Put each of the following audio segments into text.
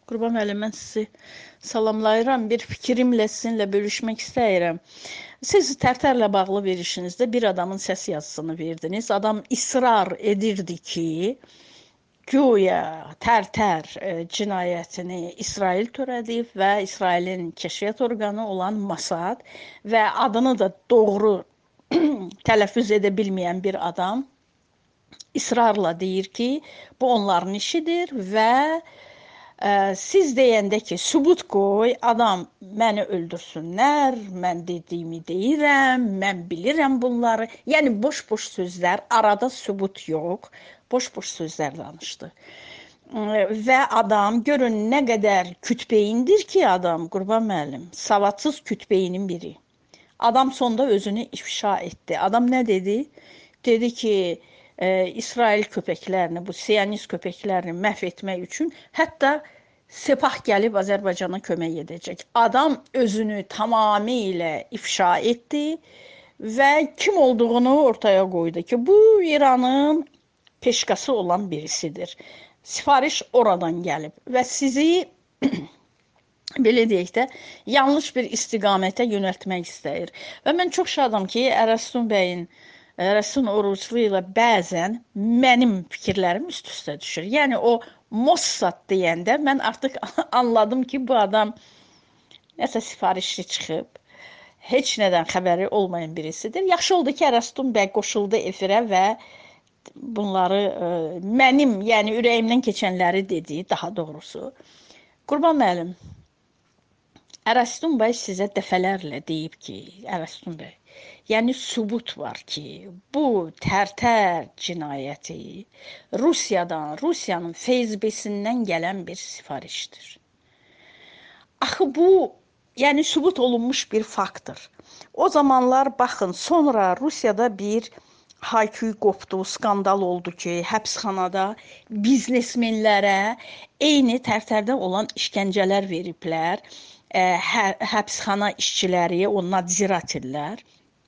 Qurban müəllim, mən sizi salamlayıram. Bir fikrimlə sizinlə bölüşmək istəyirəm. Siz Tərtərlə bağlı verişinizdə bir adamın səs yazısını verdiniz. Adam israr edirdi ki, güya Tərtər cinayətini İsrail törədib və İsrailin kəşfiyyat orqanı olan Mossad və adını da doğru tələffüz edə bilməyən bir adam israrla deyir ki, bu onların işidir və siz deyəndə ki, sübut qoy, adam məni öldürsünlər, mən dediyimi deyirəm, mən bilirəm bunları. Yəni boş-boş sözlər, arada sübut yox, boş-boş sözlər danışdı. Və adam görün nə qədər kütbeyindir ki, adam Qurban müəllim, savadsız kütbeyinin biri. Adam sonda özünü ifşa etdi. Adam nə dedi? Dedi ki, İsrail köpəklərini, bu siyonist köpəklərini məhv etmək üçün hətta Sepah gəlib Azərbaycana kömək edəcək. Adam özünü tamamilə ifşa etdi və kim olduğunu ortaya qoydu ki, bu İranın peşkası olan birisidir. Sifariş oradan gəlib və sizi belə deyək də, yanlış bir istiqamətə yönəltmək istəyir. Və mən çox şadam ki, Rəsun Oruclu ilə bəzən mənim fikirlərim üst-üstə düşür. Yəni o Mossad deyəndə mən artıq anladım ki, bu adam nəsə sifarişli çıxıb, heç nədən xəbəri olmayan birisidir. Yaxşı oldu ki, Rəsun bəy qoşuldu efirə və bunları mənim, yəni ürəyimdən keçənləri dedi, daha doğrusu. Qurban müəllim, Ərəstun bəy sizə dəfələrlə deyib ki, Ərəstun bəy, yəni sübut var ki, bu Tərtər cinayəti Rusiyanın FSB-sindən gələn bir sifarişdir. Axı bu, yəni sübut olunmuş bir faktdır. O zamanlar baxın, sonra Rusiyada bir hayküy qopdu, skandal oldu ki, həbsxanada biznesmenlərə eyni Tərtərdə olan işgəncələr veriblər. Həbsxana işçiləri, o nadziratillər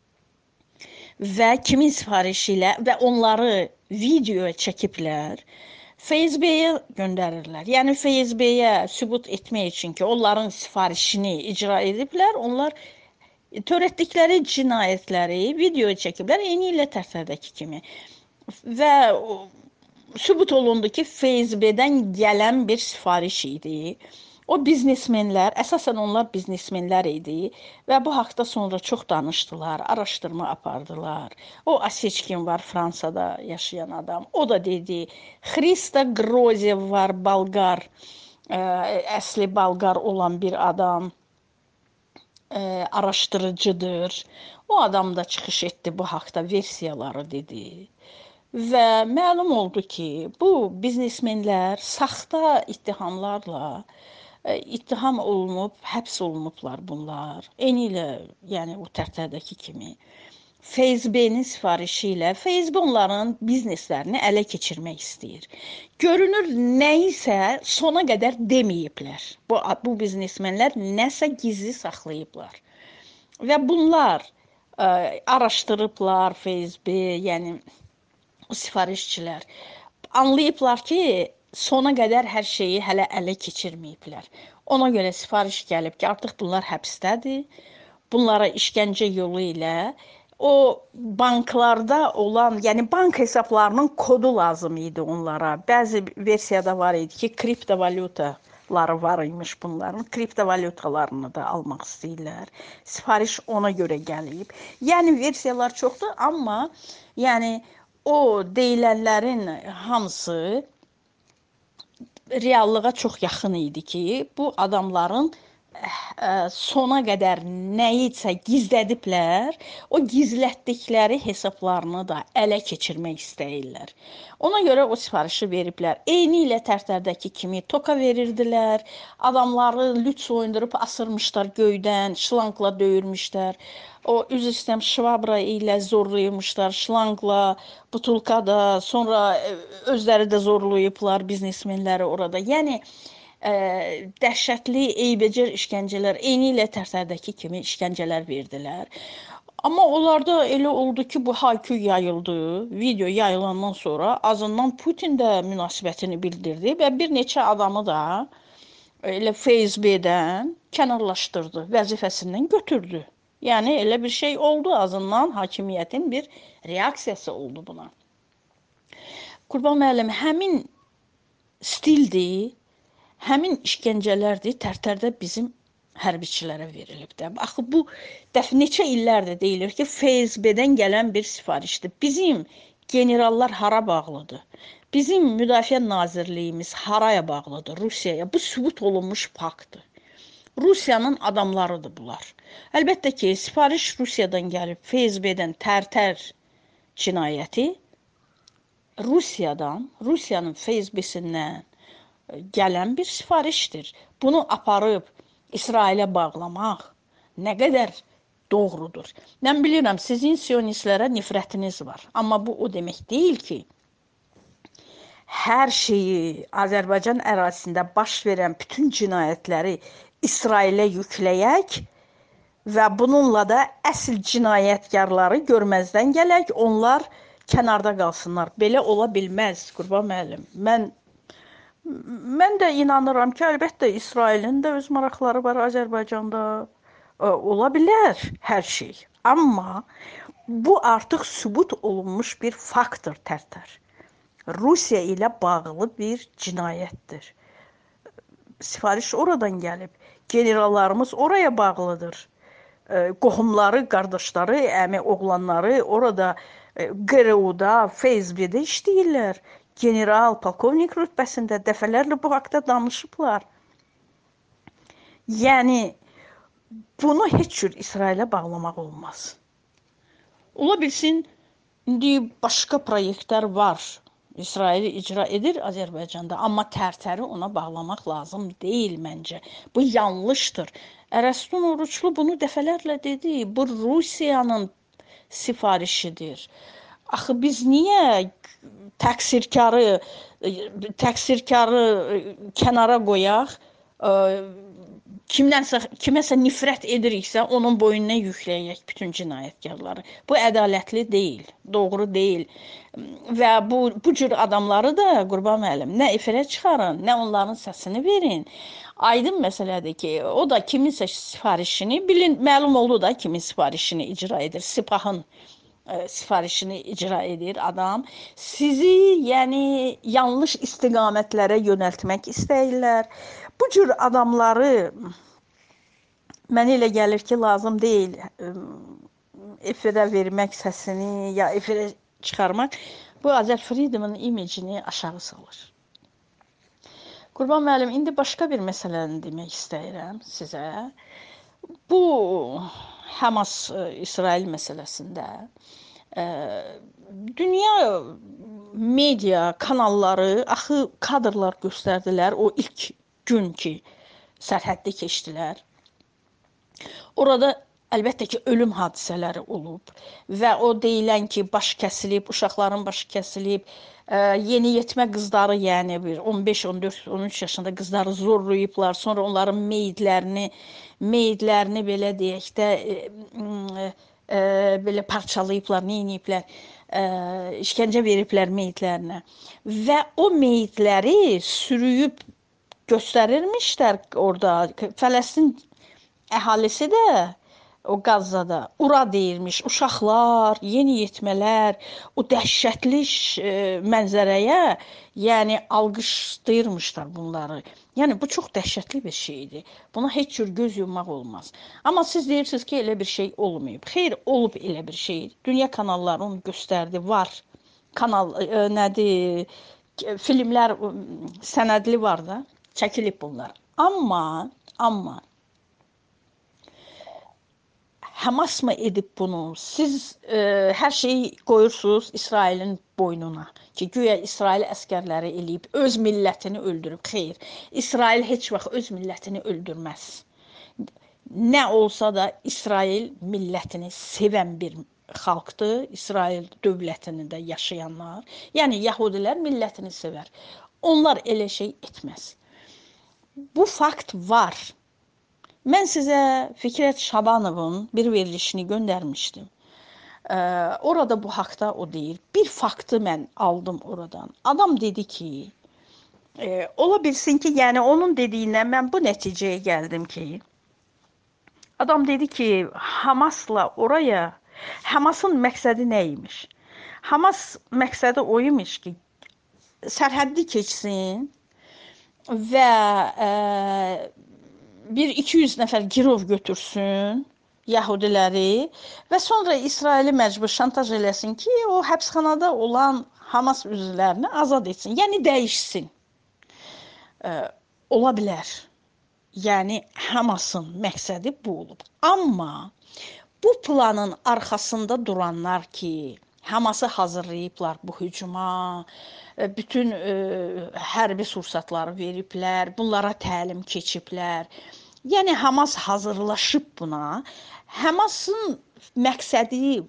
və kimin sifarişi ilə və onları videoya çəkiblər, FSB-yə göndərirlər. Yəni FSB-yə sübut etmək üçün ki, onların sifarişini icra ediblər, onlar törətdikləri cinayətləri videoya çəkiblər, eyni ilə Tərtərdəki kimi. Və sübut olundu ki, FSB-dən gələn bir sifariş idi. O biznesmenlər, əsasən onlar biznesmenlər idi və bu haqda sonra çox danışdılar, araşdırma apardılar. O Aseçkin var, Fransada yaşayan adam. O da dedi, Xrista Grozev var, Balqar, əsli Balqar olan bir adam, araşdırıcıdır. O adam da çıxış etdi bu haqda, versiyaları dedi. Və məlum oldu ki, bu biznesmenlər saxta ittihamlarla ittiham olunub, həbs olunublar bunlar. Eyni ilə, yəni o Tərtərdəki kimi. FSB-nin sifarişi ilə FSB onların bizneslərini ələ keçirmək istəyir. Görünür, nəyisə sona qədər deməyiblər. Bu biznesmenlər nəsə gizli saxlayıblar. Və bunlar araşdırıblar FSB, yəni o sifarişçilər. Anlayıblar ki, sona qədər hər şeyi hələ ələ keçirməyiblər. Ona görə sifariş gəlib ki, artıq bunlar həbsdədir. Bunlara işgəncə yolu ilə o banklarda olan, yəni bank hesablarının kodu lazım idi onlara. Bəzi versiyada var idi ki, kriptovalyutaları var imiş bunların. Kriptovalyutalarını da almaq istəyirlər. Sifariş ona görə gəlib. Yəni versiyalar çoxdur, amma yəni o deyilənlərin hamısı reallığa çox yaxın idi ki, bu adamların sona qədər nəyisə gizlədiblər, o gizlətdikləri hesablarını da ələ keçirmək istəyirlər. Ona görə o sifarişi veriblər. Eyni ilə Tərtərdəki kimi toka verirdilər, adamları lüts oyundurub asırmışlar göydən, şlankla döyürmüşlər. O üzr istəyirəm, şvabra ilə zorlayırmışlar, şlankla, butulkada, sonra özləri də zorlayıblar biznesmenləri orada. Yəni dəhşətli, eybəcər işgəncələr, eyni ilə Tərtərdəki kimi işgəncələr verdilər. Amma onlarda elə oldu ki, bu hayküy yayıldı, video yayılandan sonra azından Putin də münasibətini bildirdi və bir neçə adamı da Elə FSB-dən kənarlaşdırdı, vəzifəsindən götürdü. Yəni elə bir şey oldu, azından hakimiyyətin bir reaksiyası oldu buna. Qurban müəllim, həmin stildir, həmin işgəncələrdir, Tərtərdə bizim hərbiçilərə verilib də. Axı bu neçə illərdir deyilir ki, FSB-dən gələn bir sifarişdir. Bizim generallar hara bağlıdır? Bizim Müdafiə Nazirliyimiz haraya bağlıdır? Rusiyaya. Bu sübut olunmuş faktdır. Rusiyanın adamlarıdır bunlar. Əlbəttə ki, sifariş Rusiyadan gəlib, FSB-dən Tərtər cinayəti Rusiyanın FSB-sindən gələn bir sifarişdir. Bunu aparıb İsrailə bağlamaq nə qədər doğrudur. Mən bilirəm, sizin siyonistlərə nifrətiniz var. Amma bu o demək deyil ki, hər şeyi Azərbaycan ərazisində baş verən bütün cinayətləri İsrailə yükləyək və bununla da əsl cinayətkarları görməzdən gələk, onlar kənarda qalsınlar. Belə ola bilməz, Qurban müəllim. Mən də inanıram ki, əlbəttə İsrailin də öz maraqları var Azərbaycanda. Ola bilər hər şey. Amma bu artıq sübut olunmuş bir faktdır, Tərtər. Rusiya ilə bağlı bir cinayətdir. Sifariş oradan gəlib. Generallarımız oraya bağlıdır. Qohumları, qardaşları, əmi oğlanları orada GRU-da, FSB-də işləyirlər. General, polkovnik rütbəsində dəfələrlə bu haqda danışıblar. Yəni, bunu heç cür İsrailə bağlamaq olmaz. Ola bilsin, indi başqa proyektlər var. İsraili icra edir Azərbaycanda, amma Tərtəri ona bağlamaq lazım deyil məncə. Bu yanlışdır. Ərəstun Oruçlu bunu dəfələrlə dedi. Bu Rusiyanın sifarişidir. Axı biz niyə təqsirkarı kənara qoyaq? Kiməsə nifrət ediriksə, onun boynuna yükləyək bütün cinayətkarları. Bu ədalətli deyil, doğru deyil. Və bu cür adamları da, Qurban müəllim, nə efirə çıxarın, nə onların səsini verin. Aydın məsələdir ki, o da kiminsə sifarişini, məlum oldu da kimin sifarişini icra edir, Sipahın sifarişini icra edir adam. Sizi, yəni, yanlış istiqamətlərə yönəltmək istəyirlər. Bu cür adamları mənə elə gəlir ki, lazım deyil efirə vermək səsini ya efirə çıxarmaq. Bu Azər Freedom'un imicini aşağı salır. Qurban müəllim, indi başqa bir məsələni demək istəyirəm sizə. Bu Hamas-İsrail məsələsində dünya media kanalları axı kadrlar göstərdilər o ilk gün ki, sərhəddi keçdilər. Orada əlbəttə ki, ölüm hadisələri olub və o deyilən ki, baş kəsilib, uşaqların başı kəsilib, yeniyetmə qızları, yəni 15, 14, 13 yaşında qızları zorlayıblar, sonra onların meyidlərini belə deyək də, belə parçalayıblar, neyiniyiblər, işgəncə veriblər meyidlərinə və o meyidləri sürüyüb göstərirmişlər orada. Fələstin əhalisi də o Qazzada ura deyilmiş uşaqlar, yeniyetmələr, o dəhşətli mənzərəyə, yəni alqışlayırmışlar bunları. Yəni bu çox dəhşətli bir şeydir. Buna heç cür göz yummaq olmaz. Amma siz deyirsiniz ki, elə bir şey olmayıb. Xeyr, olub elə bir şey. Dünya kanalları onu göstərdi, var. Kanal nədir? Filmlər sənədli var da, çəkilib bunlar. Amma Hamas mı edib bunu? Siz hər şeyi qoyursunuz İsrailin boynuna. Ki, güya İsrail əskərləri eləyib, öz millətini öldürüb. Xeyr, İsrail heç vaxt öz millətini öldürməz. Nə olsa da İsrail millətini sevən bir xalqdır. İsrail dövlətində yaşayanlar. Yəni, Yahudilər millətini sevər. Onlar elə şey etməz. Bu fakt var. Mən sizə Fikrət Şabanovun bir verilişini göndərmişdim. Orada bu haqda o deyir. Bir faktı mən aldım oradan. Adam dedi ki, Ola bilsin ki, yəni onun dediyindən mən bu nəticəyə gəldim ki, adam dedi ki, Hamasla oraya, Hamasın məqsədi nə imiş? Hamas məqsədi o imiş ki, sərhəddi keçsin və bir 200 nəfər girov götürsün Yahudiləri və sonra İsraili məcbur şantaj eləsin ki, o həbsxanada olan Hamas üzvlərini azad etsin. Yəni dəyişsin. Ola bilər. Yəni Hamasın məqsədi bu olub. Amma bu planın arxasında duranlar ki, Haması hazırlayıblar bu hücuma, bütün hərbi sursatları veriblər, bunlara təlim keçiblər. Yəni Hamas hazırlaşıb buna. Hamasın məqsədi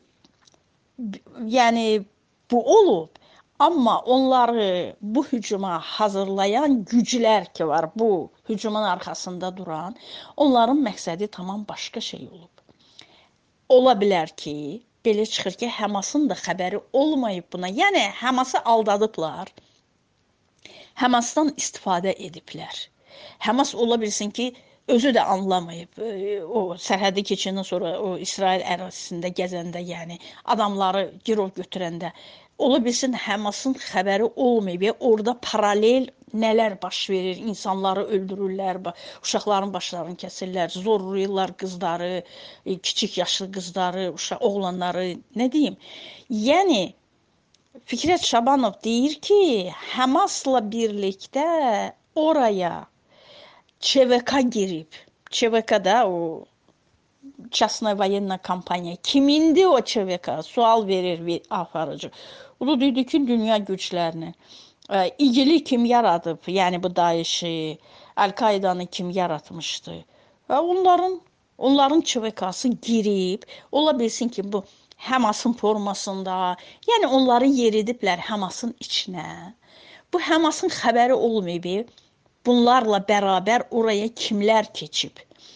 yəni bu olub. Amma onları bu hücuma hazırlayan güclər ki var, bu hücumun arxasında duran, onların məqsədi tamam başqa şey olub. Ola bilər ki, belə çıxır ki, Hamasın da xəbəri olmayıb buna. Yəni Haması aldadıblar. Hamasdan istifadə ediblər. Hamas ola bilsin ki, özü də anlamayıb. O sərhədi keçəndən sonra o İsrail ərazisində gəzəndə, yəni adamları girov götürəndə ola bilsin Hamasın xəbəri olmayıb. Orada paralel nələr baş verir? İnsanları öldürürlər, uşaqların başlarını kəsirlər, zorlayırlar qızları, kiçik yaşlı qızları, oğlanları, nə deyim? Yəni Fikrət Şabanov deyir ki, Hamasla birlikdə oraya ÇVK girib. ÇVK da o Частная военная kompaniya. Kimindi o ÇVK? Sual verir aparıcı. O da dedi ki, dünya güclərini. İgili kim yaradıb? Yəni bu Daeşi, Əl-Qaidanı kim yaratmışdı? Və onların ÇVK'sı girib. Ola bilsin ki, bu Hamasın formasında, yəni onları yeridiblər Hamasın içinə. Bu Hamasın xəbəri olmayıb. Bunlarla bərabər oraya kimlər keçib?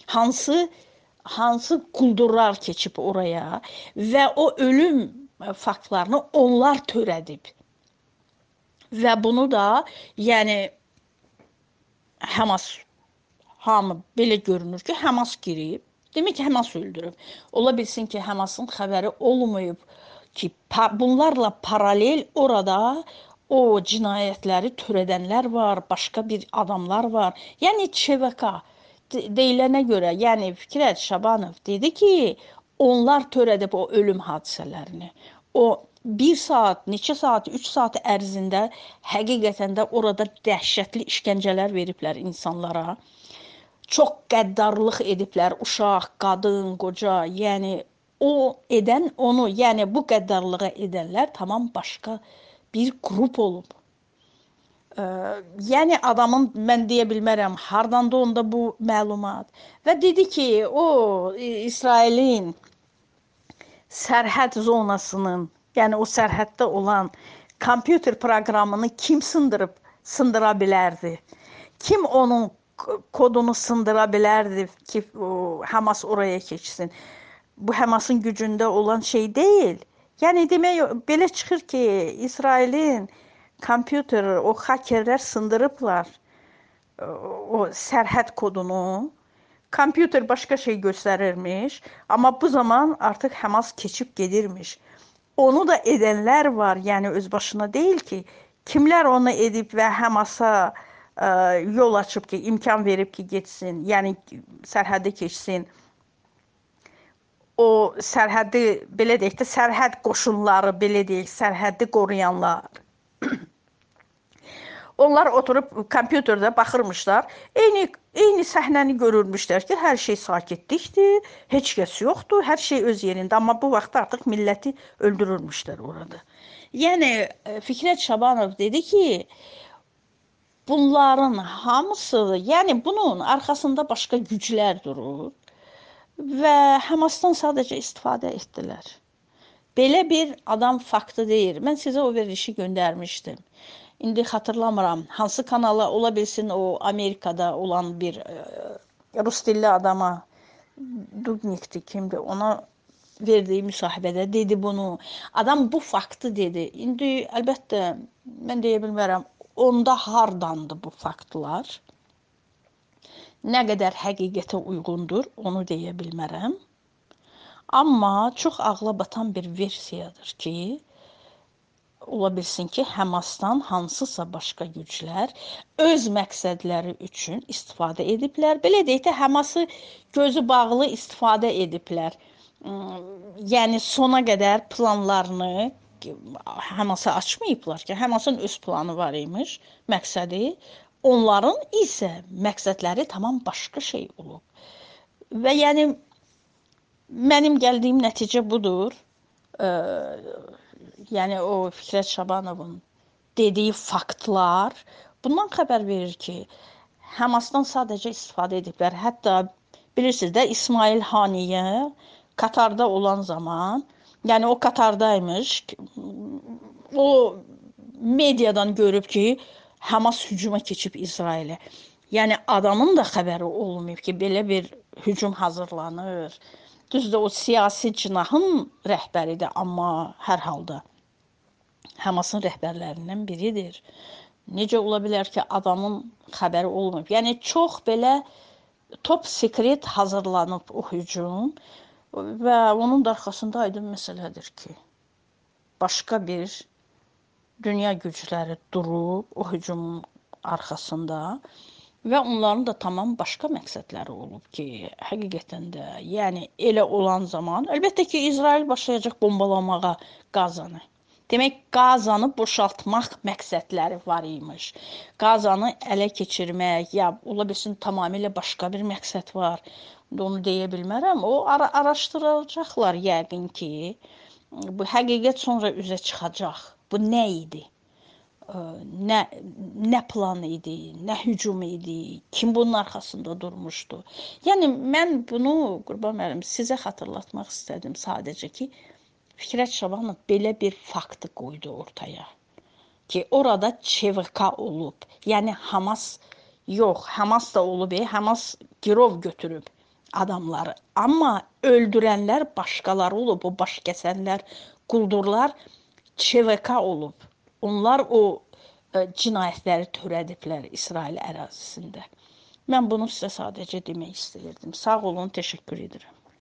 Hansı quldurlar keçib oraya və o ölüm faktlarını onlar törədib. Və bunu da, yəni Hamas, hamı belə görünür ki, Hamas girib. Demək ki, Hamas öldürüb. Ola bilsin ki, Hamasın xəbəri olmayıb ki, bunlarla paralel orada o cinayətləri törədənlər var, başqa bir adamlar var. Yəni ÇVK deyilənə görə, yəni Fikrət Şabanov dedi ki, onlar törədib o ölüm hadisələrini. O 1 saat, neçə saat, 3 saat ərzində həqiqətən də orada dəhşətli işgəncələr veriblər insanlara. Çox qəddarlıq ediblər, uşaq, qadın, qoca, yəni yəni bu qəddarlığı edənlər tamam başqa bir qrup olub. Yəni adamın, mən deyə bilmərəm, hardan da onda bu məlumat. Və dedi ki, o İsrailin sərhəd zonasının, yəni o sərhəddə olan kompüter proqramını kim sındıra bilərdi? Kim onun kodunu sındıra bilərdi ki, Hamas oraya keçsin? Bu Hamasın gücündə olan şey deyil. Yəni demək, belə çıxır ki, İsrailin kompüter, o hakerlər sındırıblar o sərhəd kodunu. Kompüter başqa şey göstərirmiş, amma bu zaman artıq Hamas keçib gedirmiş. Onu da edənlər var, yəni öz başına deyil ki, kimlər onu edib və Hamasa yol açıb ki, imkan verib ki, geçsin, yəni sərhədi keçsin. O sərhədi, belə deyək də, sərhəd qoşunları, belə deyək, sərhədi qoruyanlar. Onlar oturub kompüterdə baxırmışlar, eyni səhnəni görürmüşlər ki, hər şey sakitlikdir, heç kəs yoxdur, hər şey öz yerində, amma bu vaxt artıq milləti öldürürmüşlər orada. Yəni Fikrət Şabanov dedi ki, bunların hamısı, yəni bunun arxasında başqa güclər durur və Hamasdan sadəcə istifadə etdilər. Belə bir adam faktı deyil. Mən sizə o verilişi göndərmişdim. İndi xatırlamıram, hansı kanala, ola bilsin o Amerikada olan bir Rus dilli adama, Dubnik'ti kimdi, ona verdiyi müsahibədə dedi bunu. Adam bu faktı dedi. İndi əlbəttə mən deyə bilmərəm, onda hardandı bu faktlar? Nə qədər həqiqətə uyğundur, onu deyə bilmərəm. Amma çox ağla batan bir versiyadır ki, ola bilsin ki, Həmasdan hansısa başqa güclər öz məqsədləri üçün istifadə ediblər. Belə deyək də, Həması gözü bağlı istifadə ediblər. Yəni sona qədər planlarını Həmasa açmayıblar ki, Həmasın öz planı var imiş, məqsədi. Onların isə məqsədləri tamam başqa şey olub. Və yəni mənim gəldiyim nəticə budur. Yəni o Fikrət Şabanovun dediyi faktlar bundan xəbər verir ki, Həmasdan sadəcə istifadə ediblər. Hətta bilirsiniz də, İsmail Haniyə Katarda olan zaman, yəni o Katardaymış, o mediadan görüb ki, Həmas hücuma keçib İsrailə. Yəni adamın da xəbəri olmayıb ki, belə bir hücum hazırlanır. Düzdür, o siyasi cinahın rəhbəridir, amma hər halda Həmasın rəhbərlərindən biridir. Necə ola bilər ki, adamın xəbəri olmayıb? Yəni çox belə top sekret hazırlanıb o hücum və onun da arxasında aydın məsələdir ki, başqa bir dünya gücləri durub o hücumun arxasında və onların da tamam başqa məqsədləri olub ki, həqiqətən də, yəni elə olan zaman, əlbəttə ki, İsrail başlayacaq bombalamağa Qazanı. Demək, Qazanı boşaltmaq məqsədləri var imiş. Qazanı ələ keçirmək, ya ola bilsin tamamilə başqa bir məqsəd var. Onu deyə bilmərəm. O araşdıracaqlar yəqin ki, bu həqiqət sonra üzə çıxacaq. Bu nə idi? Nə plan idi? Nə hücum idi? Kim bunun arxasında durmuşdu? Yəni mən bunu, qurban müəllim, sizə xatırlatmaq istədim sadəcə ki, Fikrət Şabanov belə bir faktı qoydu ortaya. Ki orada ÇVK olub. Yəni Hamas yox, Hamas da olub, Hamas girov götürüb adamları. Amma öldürənlər başqaları olub, o baş kəsənlər, quldurlar ÇVK olub. Onlar o cinayətləri törədiblər İsrail ərazisində. Mən bunu sizə sadəcə demək istəyirdim. Sağ olun, təşəkkür edirəm.